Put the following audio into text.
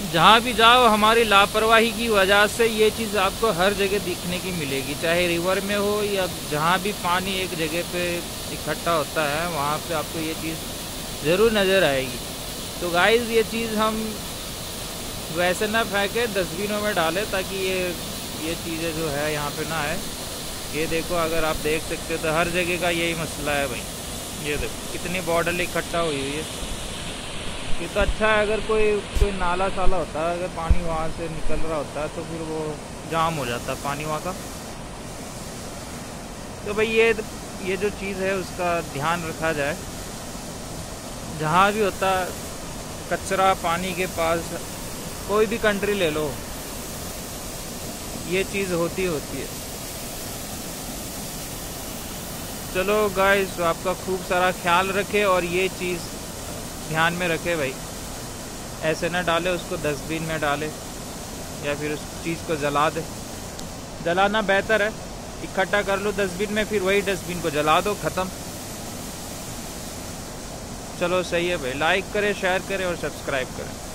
जहाँ भी जाओ हमारी लापरवाही की वजह से ये चीज़ आपको हर जगह दिखने की मिलेगी, चाहे रिवर में हो या जहाँ भी पानी एक जगह पे इकट्ठा होता है वहाँ पे आपको ये चीज़ ज़रूर नज़र आएगी। तो गाइस ये चीज़ हम वैसे ना फेंके, डस्टबिनों में डालें ताकि ये चीज़ें जो है यहाँ पे ना आए। ये देखो, अगर आप देख सकते हो तो हर जगह का यही मसला है भाई। ये देखो कितनी बॉटल इकट्ठा हुई हुई है। ये तो अच्छा है अगर कोई नाला साला होता है, अगर पानी वहाँ से निकल रहा होता है तो फिर वो जाम हो जाता है पानी वहाँ का। तो भाई ये जो चीज़ है उसका ध्यान रखा जाए। जहाँ भी होता कचरा पानी के पास, कोई भी कंट्री ले लो, ये चीज़ होती है। चलो गाइस, आपका खूब सारा ख्याल रखे और ये चीज़ ध्यान में रखे भाई। ऐसे ना डाले उसको, डस्टबिन में डाले या फिर उस चीज़ को जला दे। जलाना बेहतर है, इकट्ठा कर लो डस्टबिन में, फिर वही डस्टबिन को जला दो, ख़त्म। चलो सही है भाई, लाइक करें, शेयर करें और सब्सक्राइब करें।